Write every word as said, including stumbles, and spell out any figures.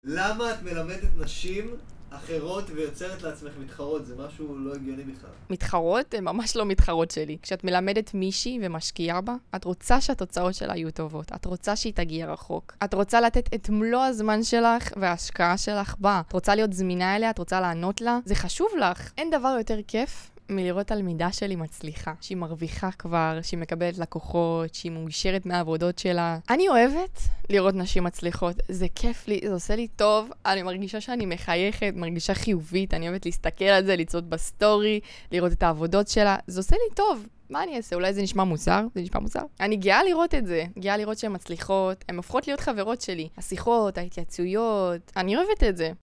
למה את מלמדת נשים אחרות ויוצרת לעצמך מתחרות? זה משהו לא הגיוני בכלל. מתחרות? הן ממש לא מתחרות שלי. כשאת מלמדת מישהי ומשקיעה בה, את רוצה שהתוצאות שלה יהיו טובות. את רוצה שהיא תגיע רחוק. את רוצה לתת את מלוא הזמן שלך וההשקעה שלך בה. את רוצה להיות זמינה אליה, את רוצה לענות לה. זה חשוב לך. אין דבר יותר כיף מלראות תלמידה שלי מצליחה, שהיא מרוויחה כבר, שהיא מקבלת לקוחות, שהיא מאושרת מהעבודות שלה. אני אוהבת לראות נשים מצליחות. זה כיף לי, זה עושה לי טוב. אני מרגישה שאני מחייכת, מרגישה חיובית. אני אוהבת להסתכל על זה, לצעות בסטורי, לראות את העבודות שלה. זה עושה לי טוב. מה אני אעשה? אולי זה נשמע מוזר? זה נשמע מוזר? אני גאה לראות את זה. גאה לראות שהן מצליחות. הן הופכות להיות חברות שלי. השיחות, ההתייעצויות. אני אוהבת את זה.